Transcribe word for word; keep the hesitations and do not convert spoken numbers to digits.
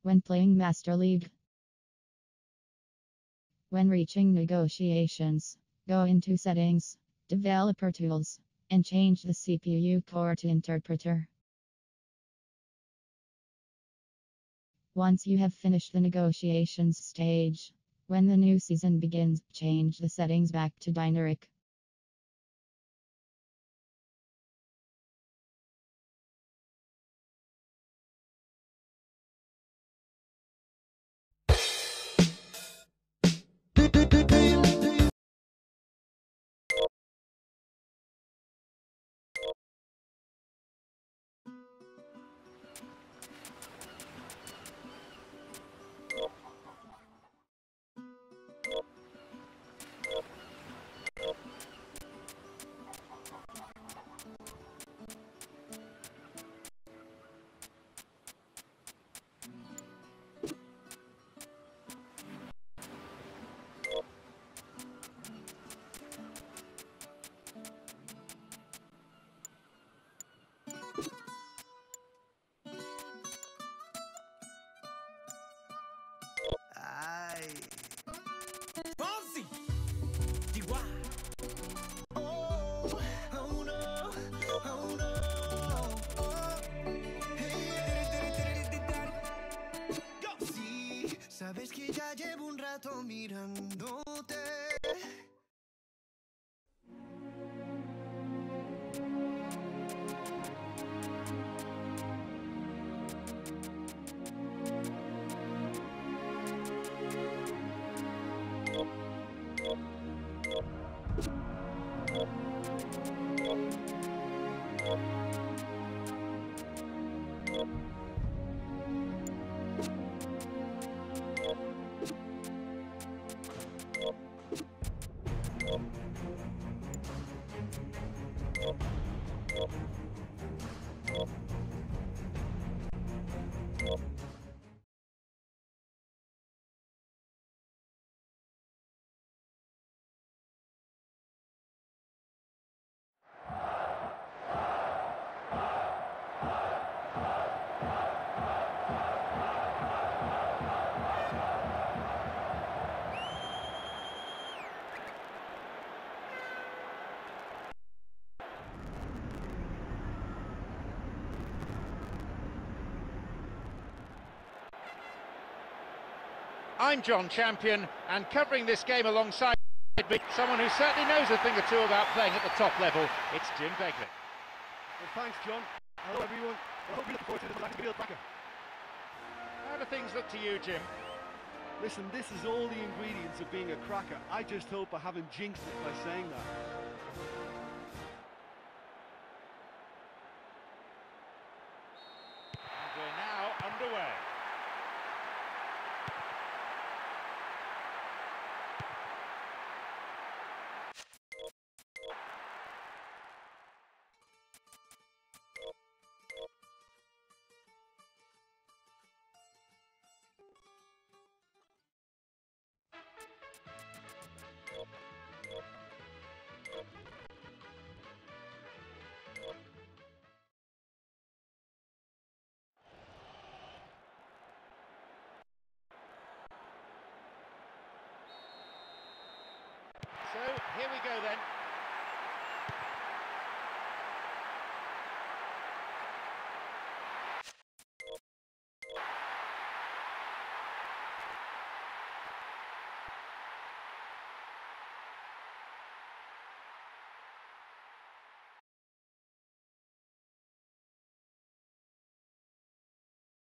When playing Master League. When reaching negotiations, go into Settings, Developer Tools, and change the C P U core to Interpreter. Once you have finished the negotiations stage, when the new season begins, change the settings back to Dynamic. Ay. Fonzie. D Y. Oh, oh no, oh no. Oh. Hey. Go. Sí, sabes que ya llevo un rato mirándote. I'm John Champion, and covering this game alongside me, someone who certainly knows a thing or two about playing at the top level, it's Jim Begley. Well, thanks, John. Hello, everyone. I hope you look forward to the Black Field Cracker. How do things look to you, Jim? Listen, this is all the ingredients of being a cracker. I just hope I haven't jinxed it by saying that. And we're now underway. So, here we go then.